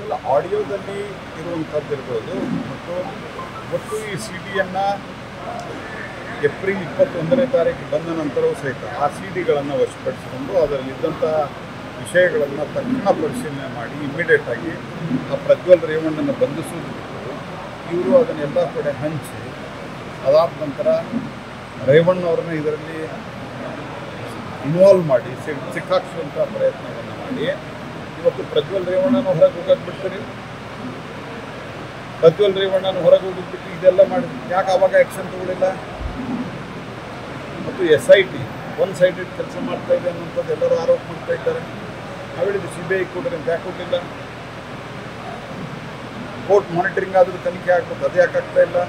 ಇಲ್ಲ ಆಡಿಯೋದಲ್ಲಿ ಇರುವಂಥದ್ದಿರ್ಬೋದು ಮತ್ತು ಒಟ್ಟು ಈ ಸಿ ಡಿಯನ್ನು ಏಪ್ರಿಲ್ 21ನೇ ತಾರೀಕು ಬಂದ ನಂತರವೂ ಸಹಿತ ಆ ಸಿ ಡಿಗಳನ್ನು ವಶಪಡಿಸಿಕೊಂಡು ಅದರಲ್ಲಿದ್ದಂಥ ವಿಷಯಗಳನ್ನು ತಕ್ಷಣ ಪರಿಶೀಲನೆ ಮಾಡಿ ಇಮ್ಮಿಡಿಯೇಟಾಗಿ ಆ ಪ್ರಜ್ವಲ್ ರೇವಣ್ಣನ ಬಂಧಿಸೋದು ಬಿಟ್ಟು ಇವರು ಅದನ್ನೆಲ್ಲ ಕಡೆ ಹಂಚಿ ಅದಾದ ನಂತರ ರೇವಣ್ಣವ್ರನ್ನ ಇದರಲ್ಲಿ ಇನ್ವಾಲ್ವ್ ಮಾಡಿ ಸಿಕ್ಕಾಕ್ಸುವಂಥ ಪ್ರಯತ್ನವನ್ನು ಮಾಡಿ ಇವತ್ತು ಪ್ರಜ್ವಲ್ ರೇವಣ್ಣನ ಹೊರಗೆ ಹೋಗೋದು ಬಿಡ್ತೀರಿ. ಪ್ರಜ್ವಲ್ ರೇವಣ್ಣನ ಹೊರಗೆ ಹೋಗಿದ್ಬಿಟ್ಟು ಇದೆಲ್ಲ ಮಾಡಿ ಯಾಕೆ ಆವಾಗ ಆ್ಯಕ್ಷನ್ ತಗೊಳ್ಳಿಲ್ಲ? ಮತ್ತು SIT ಒನ್ ಸೈಡೆಡ್ ಕೆಲಸ ಮಾಡ್ತಾ ಇದೆ ಅನ್ನೋಂಥದ್ದು ಎಲ್ಲರೂ ಆರೋಪ ಮಾಡ್ತಾ ಇದ್ದಾರೆ. ನಾವು ಹೇಳಿದ್ದು CBI ಕೊಡ್ರಿ ಅಂತ ಯಾಕೆ ಕೊಟ್ಟಿಲ್ಲ? ಕೋರ್ಟ್ ಮಾನಿಟರಿಂಗ್ ಆದರೂ ತನಿಖೆ ಆಗ್ಬೋದು, ಅದು ಯಾಕೆ ಆಗ್ತಾ ಇಲ್ಲ?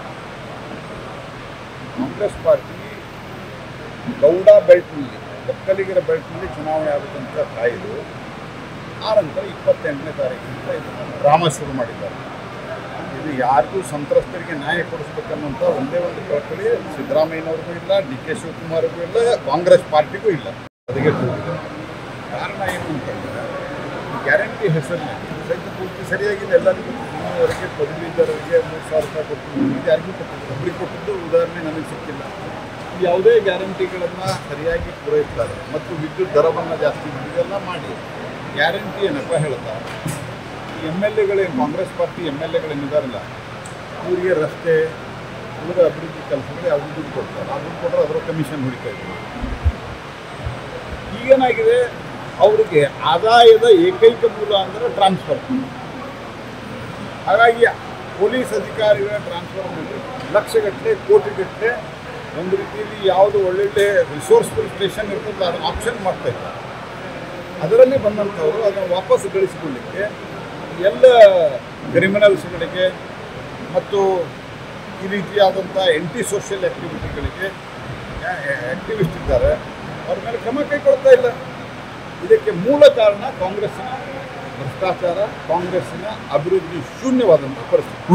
ಕಾಂಗ್ರೆಸ್ ಪಾರ್ಟಿ ಗೌಡ ಬೆಲ್ಟ್ನಲ್ಲಿ ಒಕ್ಕಲಿಗರ ಬೆಲ್ಟ್ನಲ್ಲಿ ಚುನಾವಣೆ ಆಗುತ್ತಂತ ಕಾಯ್ದು ಆ ನಂತರ 28ನೇ ತಾರೀಕಿನಿಂದ ಇದನ್ನು ಡ್ರಾಮಾ ಶುರು ಮಾಡಿದ್ದಾರೆ. ಇದು ಯಾರಿಗೂ ಸಂತ್ರಸ್ತರಿಗೆ ನ್ಯಾಯ ಕೊಡಿಸ್ಬೇಕನ್ನುವಂಥ ಒಂದೇ ಒಂದು ಕಳಕಳಿ ಸಿದ್ದರಾಮಯ್ಯನವ್ರಿಗೂ ಇಲ್ಲ, DK ಶಿವಕುಮಾರ್ಗೂ ಇಲ್ಲ, ಕಾಂಗ್ರೆಸ್ ಪಾರ್ಟಿಗೂ ಇಲ್ಲ. ಅದಕ್ಕೆ ಕಾರಣ ಏನು ಅಂತಂದರೆ ಗ್ಯಾರಂಟಿ ಹೆಸರಿನಲ್ಲಿ ಸಹಿತ ಪೂರ್ತಿ ಸರಿಯಾಗಿದೆ. ಎಲ್ಲರಿಗೂ ಇನ್ನೂವರೆಗೆ ಪದವೀಧರರಿಗೆ 3,000 ರೂಪಾಯಿ ಕೊಟ್ಟು ಇದು ಯಾರಿಗೂ ಕೊಟ್ಟಿದ್ದು, ಒಬ್ಬರಿಗೆ ಕೊಟ್ಟಿದ್ದು ಉದಾಹರಣೆ ನನಗೆ ಸಿಕ್ಕಿಲ್ಲ. ಯಾವುದೇ ಗ್ಯಾರಂಟಿಗಳನ್ನು ಸರಿಯಾಗಿ ಪೂರೈಸ್ತಾರೆ ಮತ್ತು ವಿದ್ಯುತ್ ದರವನ್ನು ಜಾಸ್ತಿ ಇದೆಲ್ಲ ಮಾಡಿ ಗ್ಯಾರಂಟಿ ನೆಪ ಹೇಳ್ತಾ MLAಗಳೇ ಕಾಂಗ್ರೆಸ್ ಪಾರ್ಟಿ MLAಗಳೇನಿದಾರಲ್ಲ ಅವರಿಗೆ ರಸ್ತೆ ಉಳಿದ ಅಭಿವೃದ್ಧಿ ಕೆಲಸಗಳು ಯಾವುದು ದುಡ್ಡು ಕೊಡ್ತಾರೆ. ಆ ದುಡ್ಡು ಕೊಟ್ಟರೆ ಅದರ ಕಮಿಷನ್ ಹೊಡಿತಾ ಇದ್ದಾರೆ. ಈಗೇನಾಗಿದೆ, ಅವರಿಗೆ ಆದಾಯದ ಏಕೈಕ ಮೂಲ ಅಂದರೆ ಟ್ರಾನ್ಸ್ಫರ್. ಹಾಗಾಗಿ ಪೊಲೀಸ್ ಅಧಿಕಾರಿಗಳ ಟ್ರಾನ್ಸ್ಫರ್ ಮಾಡಿ ಲಕ್ಷಗಟ್ಟಲೆ ಕೋಟಿಗಟ್ಟಲೆ ಒಂದು ರೀತಿಯಲ್ಲಿ ಯಾವುದು ಒಳ್ಳೊಳ್ಳೆ ರಿಸೋರ್ಸ್ಫುಲ್ ಸ್ಟೇಷನ್ ಇರ್ತದೆ ಅದನ್ನು ಆಪ್ಷನ್ ಮಾಡ್ತಾಯಿದ್ದಾರೆ. ಅದರಲ್ಲೇ ಬಂದಂಥವರು ಅದನ್ನು ವಾಪಸ್ ಗಳಿಸಿಕೊಳ್ಳಿಕ್ಕೆ ಎಲ್ಲ ಕ್ರಿಮಿನಲ್ಸ್ಗಳಿಗೆ ಮತ್ತು ಈ ರೀತಿಯಾದಂಥ ಆ್ಯಂಟಿ ಸೋಷಿಯಲ್ ಆ್ಯಕ್ಟಿವಿಟಿಗಳಿಗೆ ಆ್ಯಕ್ಟಿವಿಸ್ಟ್ ಇದ್ದಾರೆ, ಅವ್ರ ಮೇಲೆ ಕ್ರಮ ಕೈಗೊಳ್ತಾ ಇಲ್ಲ. ಇದಕ್ಕೆ ಮೂಲ ಕಾರಣ ಕಾಂಗ್ರೆಸ್ಸಿನ ಭ್ರಷ್ಟಾಚಾರ, ಕಾಂಗ್ರೆಸ್ಸಿನ ಅಭಿವೃದ್ಧಿ ಶೂನ್ಯವಾದಂಥ ಪರಿಸ್ಥಿತಿ.